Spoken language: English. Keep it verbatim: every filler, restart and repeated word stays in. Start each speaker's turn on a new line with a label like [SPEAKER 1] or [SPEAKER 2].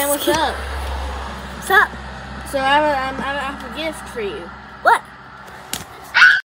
[SPEAKER 1] what's up?
[SPEAKER 2] What's up?
[SPEAKER 1] So I have, a, I have a gift for you.